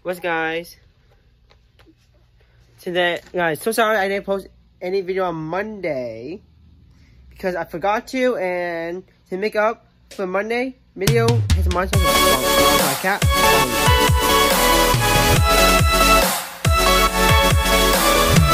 What's guys? Today, guys, so sorry I didn't post any video on Monday because I forgot to, and to make up for Monday video, here's a montage of my cat.